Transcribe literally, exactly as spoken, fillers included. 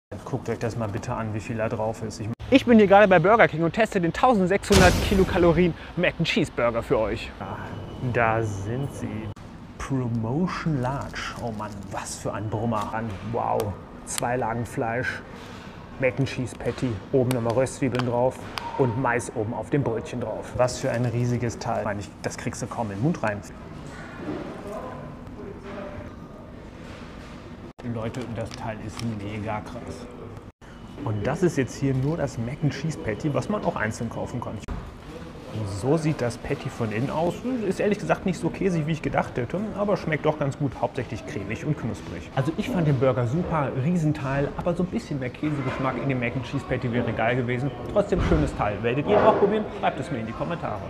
Guckt euch das mal bitte an, wie viel da drauf ist. Ich, Ich bin hier gerade bei Burger King und teste den eintausendsechshundert Kilokalorien Mac and Cheese Burger für euch. ah, da sind sie. Promotion Large. Oh Mann, was für ein Brummer an. Wow, zwei Lagen Fleisch, Mac and Cheese Patty, oben nochmal Röstzwiebeln drauf und Mais oben auf dem Brötchen drauf. Was für ein riesiges Teil. Ich meine, das kriegst du kaum in den Mund rein. Leute, das Teil ist mega krass. Und das ist jetzt hier nur das Mac and Cheese Patty, was man auch einzeln kaufen kann. Und so sieht das Patty von innen aus. Ist ehrlich gesagt nicht so käsig, wie ich gedacht hätte, aber schmeckt doch ganz gut, hauptsächlich cremig und knusprig. Also ich fand den Burger super, Riesenteil, aber so ein bisschen mehr Käsegeschmack in dem Mac and Cheese Patty wäre geil gewesen. Trotzdem schönes Teil. Werdet ihr auch probieren? Schreibt es mir in die Kommentare.